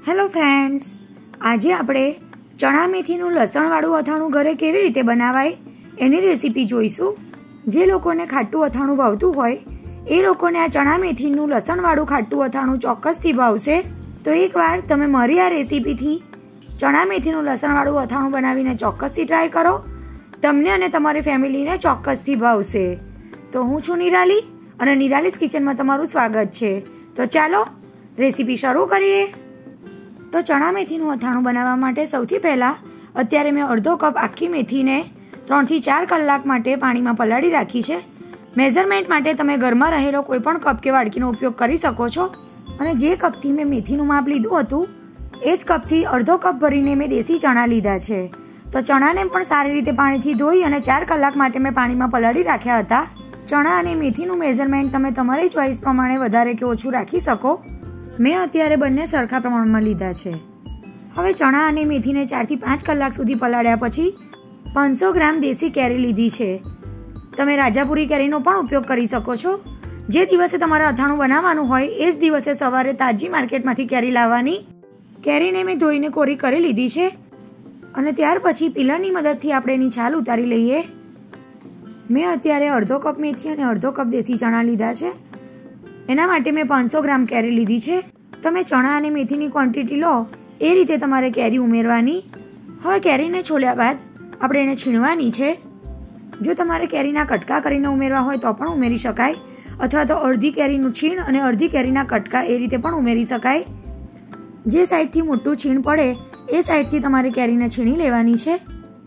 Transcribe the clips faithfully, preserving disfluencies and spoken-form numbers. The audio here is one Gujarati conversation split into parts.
હેલો ફ્રેન્ડ્સ, આજે આપણે ચણા મેથીનું લસણવાળું અથાણું ઘરે કેવી રીતે બનાવાય એની રેસીપી જોઈશું। જે લોકોને ખાટું અથાણું ભાવતું હોય એ લોકોને આ ચણા મેથીનું લસણવાળું ખાટું અથાણું ચોક્કસથી ભાવશે। તો એકવાર તમે મારી આ રેસીપીથી ચણા મેથીનું લસણવાળું અથાણું બનાવીને ચોક્કસથી ટ્રાય કરો, તમને અને તમારી ફેમિલીને ચોક્કસથી ભાવશે। તો હું છું નિરાલી અને નિરાલીસ કિચનમાં તમારું સ્વાગત છે। તો ચાલો રેસીપી શરૂ કરીએ। તો ચણા મેથીનું અથાણું બનાવવા માટે સૌથી પહેલાં અત્યારે મેં અડધો કપ આખી મેથીને ત્રણથી ચાર કલાક માટે પાણીમાં પલાળી રાખી છે। મેઝરમેન્ટ માટે તમે ઘરમાં રહેલો કોઈ પણ કપ કે વાડકીનો ઉપયોગ કરી શકો છો। અને જે કપથી મેં મેથીનું માપ લીધું હતું એ જ કપથી અડધો કપ ભરીને મેં દેશી ચણા લીધા છે। તો ચણાને પણ સારી રીતે પાણીથી ધોઈ અને ચાર કલાક માટે મેં પાણીમાં પલાળી રાખ્યા હતા। ચણા અને મેથીનું મેઝરમેન્ટ તમે તમારી ચોઈસ પ્રમાણે વધારે કે ઓછું રાખી શકો। મેં અત્યારે બંને સરખા પ્રમાણમાં લીધા છે। હવે ચણા અને મેથીને ચારથી પાંચ કલાક સુધી પલાળ્યા પછી પાંચસો ગ્રામ દેશી કેરી લીધી છે। તમે રાજાપુરી કેરીનો પણ ઉપયોગ કરી શકો છો। જે દિવસે તમારે અથાણું બનાવવાનું હોય એ જ દિવસે સવારે તાજી માર્કેટમાંથી કેરી લાવવાની। કેરીને મેં ધોઈને કોરી કરી લીધી છે અને ત્યાર પછી પીલરની મદદથી આપણે એની છાલ ઉતારી લઈએ। મેં અત્યારે અડધો કપ મેથી અને અડધો કપ દેશી ચણા લીધા છે। એના માટે મેં પાંચસો ગ્રામ કેરી લીધી છે। તમે ચણા અને મેથીની ક્વોન્ટિટી લો એ રીતે તમારે કેરી ઉમેરવાની। હવે કેરીને છોલ્યા બાદ આપણે એને છીણવાની છે। જો તમારે કેરીના કટકા કરીને ઉમેરવા હોય તો પણ ઉમેરી શકાય, અથવા તો અડધી કેરીનું છીણ અને અડધી કેરીના કટકા એ રીતે પણ ઉમેરી શકાય। જે સાઈડથી મોટું છીણ પડે એ સાઈડથી તમારે કેરીને છીણી લેવાની છે।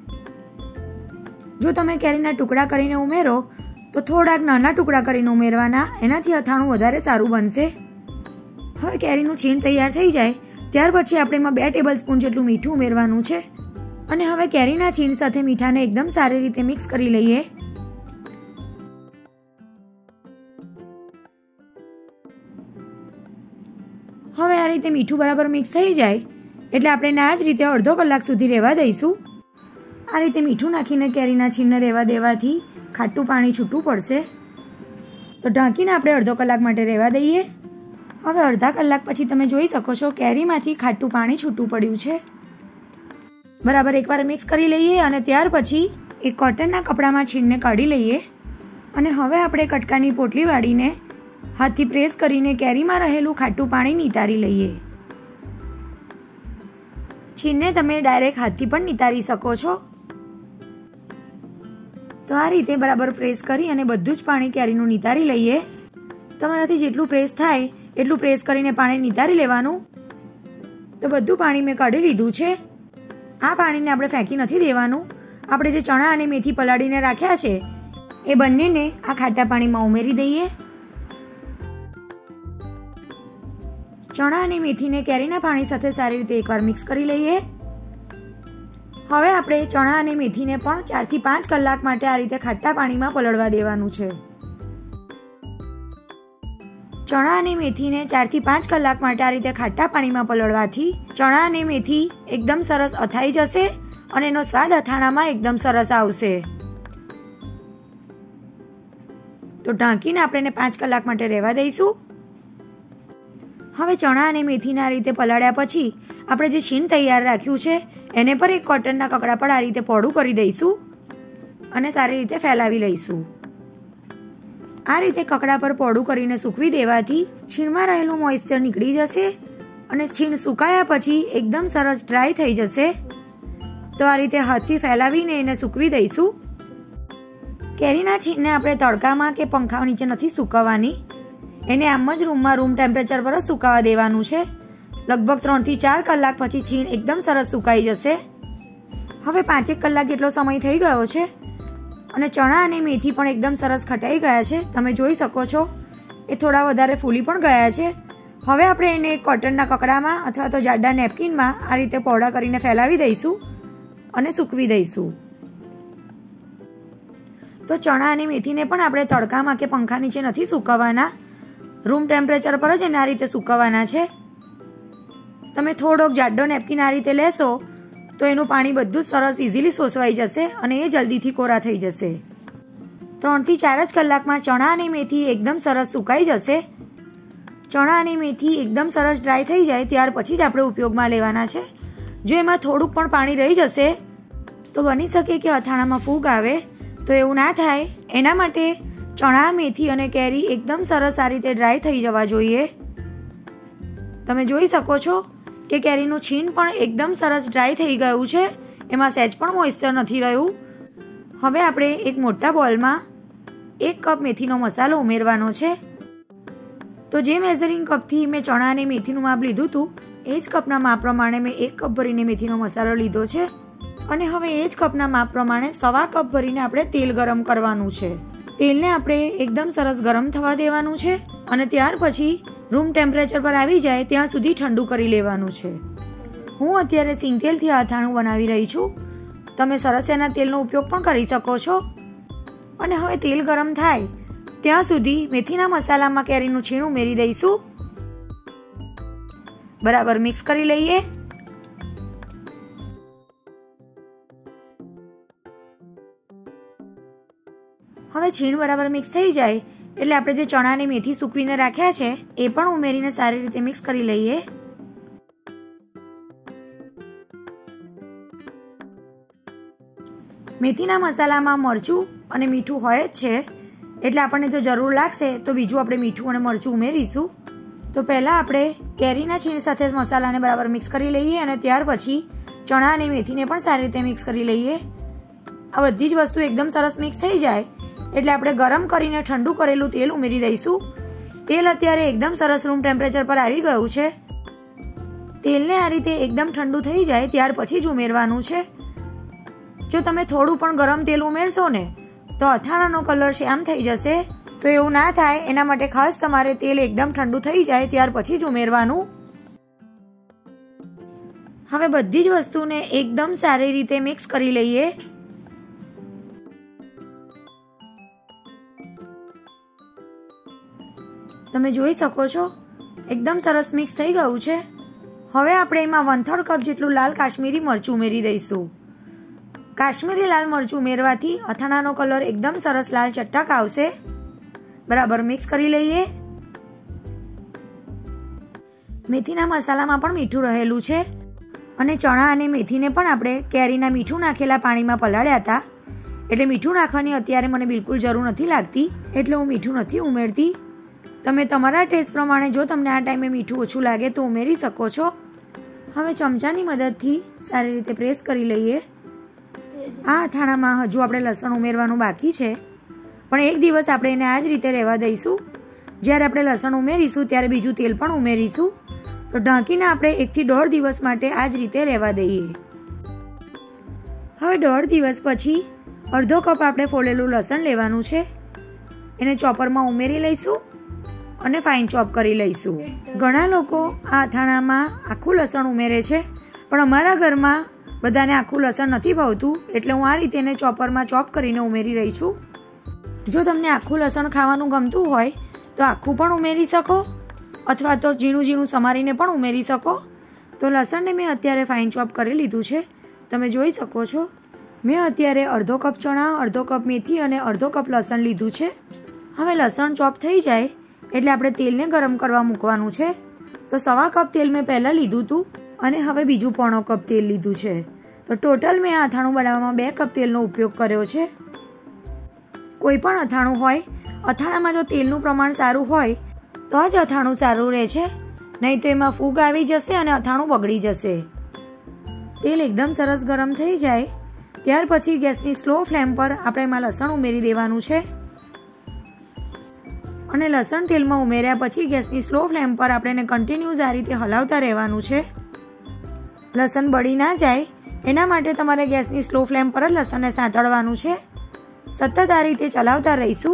જો તમે કેરીના ટુકડા કરીને ઉમેરો તો થોડાક નાના ટુકડા કરીને ઉમેરવાના, એનાથી અથાણું વધારે સારું બનશે। હવે કેરીનું છીણ તૈયાર થઈ જાય ત્યાર પછી આપણે એમાં બે ટેબલ સ્પૂન જેટલું મીઠું ઉમેરવાનું છે અને હવે કેરીના છીણ સાથે મીઠાને એકદમ સારી રીતે મિક્સ કરી લઈએ। હવે આ રીતે મીઠું બરાબર મિક્સ થઈ જાય એટલે આપણે આ જ રીતે અડધો કલાક સુધી રહેવા દઈશું। આ રીતે મીઠું નાખીને કેરીના છીણને રહેવા દેવાથી ખાટું પાણી છૂટું પડશે। તો ઢાંકીને આપણે અડધો કલાક માટે રહેવા દઈએ। હવે અડધા કલાક પછી તમે જોઈ શકો છો કેરીમાંથી ખાટું પાણી છૂટું પડ્યું છે। બરાબર એકવાર મિક્સ કરી લઈએ અને ત્યાર પછી એક કોટનના કપડામાં છીણને કાઢી લઈએ અને હવે આપણે કટકાની પોટલી વાળીને હાથથી પ્રેસ કરીને કેરીમાં રહેલું ખાટું પાણી નિતારી લઈએ। છીણને તમે ડાયરેક્ટ હાથથી પણ નિતારી શકો છો। તો આ રીતે બરાબર પ્રેસ કરી અને બધું જ પાણી કેરીનું નિતારી લઈએ। તમારાથી જેટલું પ્રેસ થાય એટલું પ્રેસ કરીને પાણી નિતારી લેવાનું। તો બધું પાણી મેં કાઢી લીધું છે। આ પાણીને આપણે ફેંકી નથી દેવાનું। આપણે જે ચણા અને મેથી પલાળીને રાખ્યા છે એ બંનેને આ ખાટા પાણીમાં ઉમેરી દઈએ। ચણા અને મેથીને કેરીના પાણી સાથે સારી રીતે એકવાર મિક્સ કરી લઈએ। હવે આપણે ચણા અને મેથીને પણ ચારથી પાંચ કલાક માટે આ રીતે ખાટા પાણીમાં પલળવા દેવાનું છે। ચણા અને મેથીને ચારથી પાંચ કલાક માટે આ રીતે ખાટા પાણીમાં પલળવાથી ચણા અને મેથી એકદમ સરસ અથાઈ જશે અને એનો સ્વાદ અથાણામાં એકદમ સરસ આવશે। તો ઢાંકીને આપણે પાંચ કલાક માટે રહેવા દઈશું। હવે ચણા અને મેથીને આ રીતે પલાળ્યા પછી આપણે જે છીણ તૈયાર રાખ્યું છે એને પર એક કોટનના કકડા પર આ રીતે પોડું કરી દઈશું અને સારી રીતે ફેલાવી લઈશું। આ રીતે કકડા પર પોડું કરીને સૂકવી દેવાથી છીણમાં રહેલું મોઇસ્ચર નીકળી જશે અને છીણ સુકાયા પછી એકદમ સરસ ડ્રાય થઈ જશે। તો આ રીતે હાથથી ફેલાવીને એને સૂકવી દઈશું। કેરીના છીણને આપણે તડકામાં કે પંખા નીચે નથી સૂકવવાની, એને આમ જ રૂમમાં રૂમ ટેમ્પરેચર પર જ સુકાવા દેવાનું છે। લગભગ ત્રણથી ચાર કલાક પછી છીણ એકદમ સરસ સુકાઈ જશે। હવે પાંચેક કલાક જેટલો સમય થઈ ગયો છે અને ચણા અને મેથી પણ એકદમ સરસ ખટાઈ ગયા છે। તમે જોઈ શકો છો એ થોડા વધારે ફૂલી પણ ગયા છે। હવે આપણે એને એક કોટનના કકડામાં અથવા તો જાડા નેપકિનમાં આ રીતે પહોળા કરીને ફેલાવી દઈશું અને સૂકવી દઈશું। તો ચણા અને મેથીને પણ આપણે તડકામાં કે પંખા નીચે નથી સૂકવવાના, રૂમ ટેમ્પરેચર પર જ એને આ રીતે સૂકવવાના છે। તમે થોડોક જાડો નેપકિન આ રીતે લેશો તો એનું પાણી બધું સરસ ઇઝીલી શોષવાઈ જશે અને એ જલ્દીથી કોરા થઈ જશે। ત્રણથી ચાર જ કલાકમાં ચણા અને મેથી એકદમ સરસ સુકાઈ જશે। ચણા અને મેથી એકદમ સરસ ડ્રાય થઈ જાય ત્યાર પછી જ આપણે ઉપયોગમાં લેવાના છે. જો એમાં થોડુંક પણ પાણી રહી જશે તો બની શકે કે અથાણામાં ફૂગ આવે, તો એવું ના થાય એના માટે ચણા, મેથી અને કેરી એકદમ સરસ આ રીતે ડ્રાય થઈ જવા જોઈએ. તમે જોઈ શકો છો કે કેરીનું છીણ પણ એકદમ સરસ ડ્રાય થઈ ગયું છે, એમાં સહેજ પણ મોઇસ્ચર નથી રહ્યું. હવે આપણે એક મોટા બોલમાં એક કપ મેથીનો મસાલો ઉમેરવાનો છે. તો જે મેઝરિંગ કપથી મેં ચણા અને મેથીનું માપ લીધું હતું એ જ કપના માપ પ્રમાણે મેં એક કપ ભરીને મેથીનો મસાલો લીધો છે. અને હવે એ જ કપના માપ પ્રમાણે સવા કપ ભરીને આપણે તેલ ગરમ કરવાનું છે. તેલને આપણે એકદમ સરસ ગરમ થવા દેવાનું છે અને ત્યાર પછી રૂમ ટેમ્પરેચર પર આવી જાય ત્યાં સુધી ઠંડુ કરી લેવાનું છે. હું અત્યારે સિંગ તેલથી અથાણું બનાવી રહી છું. તમે સરસેના તેલનો ઉપયોગ પણ કરી શકો છો. અને હવે તેલ ગરમ થાય ત્યાં સુધી મેથીના મસાલામાં કેરીનું છીણ ઉમેરી દઈશું. બરાબર મિક્સ કરી લઈએ. હવે છીણ બરાબર મિક્સ થઈ જાય એટલે આપણે જે ચણા અને મેથી સૂકવીને રાખ્યા છે એ પણ ઉમેરીને સારી રીતે મિક્સ કરી લઈએ. મેથીના મસાલામાં મરચું અને મીઠું હોય જ છે, એટલે આપણને જો જરૂર લાગશે તો બીજું આપણે મીઠું અને મરચું ઉમેરીશું. તો પહેલાં આપણે કેરીના છીણ સાથે મસાલાને બરાબર મિક્સ કરી લઈએ અને ત્યાર પછી ચણા અને મેથીને પણ સારી રીતે મિક્સ કરી લઈએ. આ બધી જ વસ્તુ એકદમ સરસ મિક્સ થઈ જાય એટલે આપણે ગરમ કરીને ઠંડુ કરેલું તેલ ઉમેરી દઈશું. તેલ અત્યારે એકદમ સરસ રૂમ ટેમ્પરેચર પર આવી ગયું છે. તેલને આ રીતે એકદમ ઠંડુ થઈ જાય ત્યાર પછી જ ઉમેરવાનું છે. જો તમે થોડું પણ ગરમ તેલ ઉમેરશો ને તો અથાણાનો કલર શ્યામ થઈ જશે. તો એવું ના થાય એના માટે ખાસ તમારે તેલ એકદમ ઠંડુ થઈ જાય ત્યાર પછી જ ઉમેરવાનું. હવે બધી જ વસ્તુને એકદમ સારી રીતે મિક્સ કરી લઈએ. તમે જોઈ શકો છો એકદમ સરસ મિક્સ થઈ ગયું છે. હવે આપણે એમાં વન થર્ડ કપ જેટલું લાલ કાશ્મીરી મરચું ઉમેરી દઈશું. કાશ્મીરી લાલ મરચું ઉમેરવાથી અથાણાનો કલર એકદમ સરસ લાલ ચટક આવશે. બરાબર મિક્સ કરી લઈએ. મેથીના મસાલામાં પણ મીઠું રહેલું છે અને ચણા અને મેથીને પણ આપણે કેરીના મીઠું નાખેલા પાણીમાં પલાળ્યા હતા, એટલે મીઠું નાખવાની અત્યારે મને બિલકુલ જરૂર નથી લાગતી, એટલે હું મીઠું નથી ઉમેરતી. તમે તમારા ટેસ્ટ પ્રમાણે જો તમને આ ટાઈમે મીઠું ઓછું લાગે તો ઉમેરી શકો છો. હવે ચમચાની મદદથી સારી રીતે પ્રેસ કરી લઈએ. આ અથાણામાં હજુ આપણે લસણ ઉમેરવાનું બાકી છે, પણ એક દિવસ આપણે એને આ જ રીતે રહેવા દઈશું. જ્યારે આપણે લસણ ઉમેરીશું ત્યારે બીજું તેલ પણ ઉમેરીશું. તો ઢાંકીને આપણે એકથી દોઢ દિવસ માટે આ જ રીતે રહેવા દઈએ. હવે દોઢ દિવસ પછી અડધો કપ આપણે ફોલેલું લસણ લેવાનું છે. એને ચોપરમાં ઉમેરી લઈશું અને ફાઇન ચોપ કરી લઈશું. ઘણા લોકો આ અથાણામાં આખું લસણ ઉમેરે છે, પણ અમારા ઘરમાં બધાને આખું લસણ નથી ભાવતું, એટલે હું આ રીતે એને ચોપરમાં ચોપ કરીને ઉમેરી રહી છું. જો તમને આખું લસણ ખાવાનું ગમતું હોય તો આખું પણ ઉમેરી શકો અથવા તો ઝીણું ઝીણું સમારીને પણ ઉમેરી શકો. તો લસણને મેં અત્યારે ફાઇન ચોપ કરી લીધું છે. તમે જોઈ શકો છો મેં અત્યારે અડધો કપ ચણા, અડધો કપ મેથી અને અડધો કપ લસણ લીધું છે. હવે લસણ ચોપ થઈ જાય એટલે આપણે તેલને ગરમ કરવા મૂકવાનું છે. તો સવા કપ તેલ મેં પહેલાં લીધું હતું અને હવે બીજું પોણો કપ તેલ લીધું છે. તો ટોટલ મેં આ અથાણું બનાવવામાં બે કપ તેલનો ઉપયોગ કર્યો છે. કોઈ પણ અથાણું હોય, અથાણામાં જો તેલનું પ્રમાણ સારું હોય તો જ અથાણું સારું રહે છે, નહીં તો એમાં ફૂગ આવી જશે અને અથાણું બગડી જશે. તેલ એકદમ સરસ ગરમ થઈ જાય ત્યાર પછી ગેસની સ્લો ફ્લેમ પર આપણે એમાં લસણ ઉમેરી દેવાનું છે અને લસણ તેલમાં ઉમેર્યા પછી ગેસની સ્લો ફ્લેમ પર આપણે એને કન્ટિન્યુઅસ આ રીતે હલાવતા રહેવાનું છે. લસણ બળી ના જાય એના માટે તમારે ગેસની સ્લો ફ્લેમ પર જ લસણને સાંતળવાનું છે. સતત આ રીતે ચલાવતા રહીશું.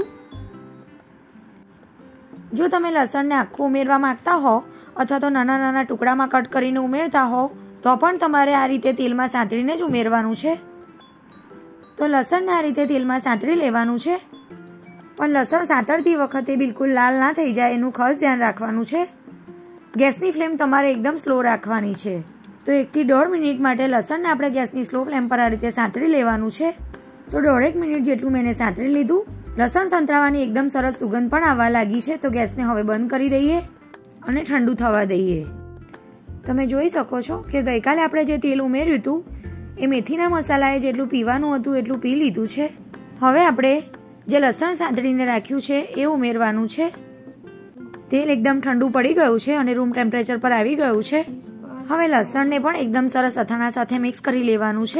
જો તમે લસણને આખું ઉમેરવા માંગતા હો અથવા તો નાના નાના ટુકડામાં કટ કરીને ઉમેરતા હો તો પણ તમારે આ રીતે તેલમાં સાંતળીને જ ઉમેરવાનું છે. તો લસણને આ રીતે તેલમાં સાંતળી લેવાનું છે, પણ લસણ સાંતળતી વખતે બિલકુલ લાલ ના થઈ જાય એનું ખાસ ધ્યાન રાખવાનું છે. ગેસની ફ્લેમ તમારે એકદમ સ્લો રાખવાની છે. તો એકથી દોઢ મિનિટ માટે લસણને આપણે ગેસની સ્લો ફ્લેમ પર આ રીતે સાંતળી લેવાનું છે. તો દોઢેક મિનિટ જેટલું મેં એને સાંતળી લીધું. લસણ સંતળાવાની એકદમ સરસ સુગંધ પણ આવવા લાગી છે. તો ગેસને હવે બંધ કરી દઈએ. અને ઠંડુ થવા દઈએ. તમે જોઈ શકો છો કે ગઈકાલે આપણે જે તેલ ઉમેર્યું હતું એ મેથીના મસાલાએ જેટલું પીવાનું હતું એટલું પી લીધું છે. હવે આપણે જે લસણ સાંતળીને રાખ્યું છે એ ઉમેરવાનું છે. તેલ એકદમ ઠંડુ પડી ગયું છે અને રૂમ ટેમ્પરેચર પર આવી ગયું છે. હવે લસણને પણ એકદમ સરસ અથાણા સાથે મિક્સ કરી લેવાનું છે.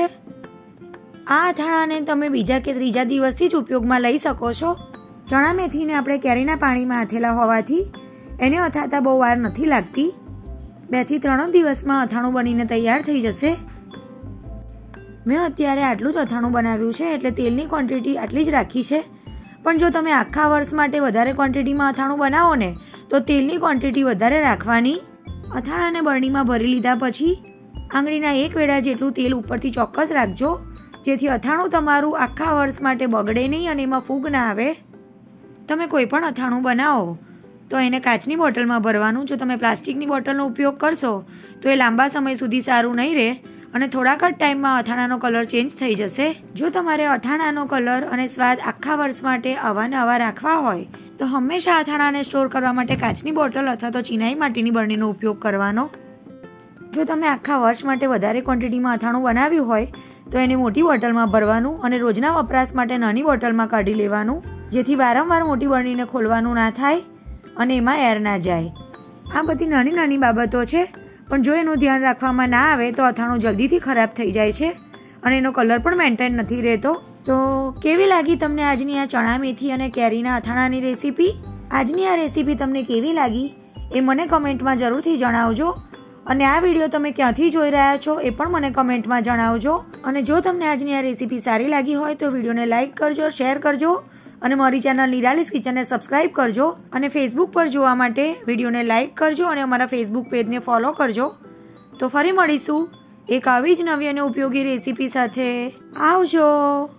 આ અથાણાને તમે બીજા કે ત્રીજા દિવસથી જ ઉપયોગમાં લઈ શકો છો. ચણા મેથીને આપણે કેરીના પાણીમાં આથેલા હોવાથી એને અથાતા બહુ વાર નથી લાગતી. બે થી ત્રણ દિવસમાં અથાણું બનીને તૈયાર થઈ જશે. મેં અત્યારે આટલું જ અથાણું બનાવ્યું છે એટલે તેલની ક્વોન્ટિટી આટલી જ રાખી છે. પણ જો તમે આખા વર્ષ માટે વધારે ક્વોન્ટિટીમાં અથાણું બનાવો ને તો તેલની ક્વોન્ટિટી વધારે રાખવાની. અથાણાને બરણીમાં ભરી લીધા પછી આંગળીના એક વેડા જેટલું તેલ ઉપરથી ચોક્કસ રાખજો, જેથી અથાણું તમારું આખા વર્ષ માટે બગડે નહીં અને એમાં ફૂગ ના આવે. તમે કોઈ પણ અથાણું બનાવો તો એને કાચની બોટલમાં ભરવાનું. જો તમે પ્લાસ્ટિકની બોટલનો ઉપયોગ કરશો તો એ લાંબા સમય સુધી સારું નહીં રહે અને થોડાક જ ટાઈમમાં અથાણાનો કલર ચેન્જ થઈ જશે. જો તમારે અથાણાનો કલર અને સ્વાદ આખા વર્ષ માટે અવારનવાર રાખવા હોય તો હંમેશા અથાણાને સ્ટોર કરવા માટે કાચની બોટલ અથવા તો ચિનાઈ માટીની બરણીનો ઉપયોગ કરવાનો. જો તમે આખા વર્ષ માટે વધારે ક્વોન્ટિટીમાં અથાણું બનાવ્યું હોય તો એને મોટી બોટલમાં ભરવાનું અને રોજના વપરાશ માટે નાની બોટલમાં કાઢી લેવાનું, જેથી વારંવાર મોટી બરણીને ખોલવાનું ના થાય અને એમાં એર ના જાય. આ બધી નાની નાની બાબતો છે, પણ જો એનું ધ્યાન રાખવામાં ના આવે તો અથાણું જલ્દીથી ખરાબ થઈ જાય છે અને એનો કલર પણ મેન્ટેન નથી રહેતો. તો કેવી લાગી તમને આજની આ ચણા મેથી અને કેરીના અથાણાની રેસીપી? આજની આ રેસીપી તમને કેવી લાગી એ મને કમેન્ટમાં જરૂરથી જણાવજો. અને આ વિડીયો તમે ક્યાંથી જોઈ રહ્યા છો એ પણ મને કમેન્ટમાં જણાવજો. અને જો તમને આજની આ રેસીપી સારી લાગી હોય તો વિડીયોને લાઇક કરજો, શેર કરજો અને મારી ચેનલ નિરાલીસ કિચનને સબસ્ક્રાઇબ કરજો. અને ફેસબુક પર જોવા માટે વિડીયોને લાઇક કરજો અને અમારા ફેસબુક પેજને ફોલો કરજો. તો ફરી મળીશું એક આવી જ નવી અને ઉપયોગી રેસીપી સાથે. આવજો.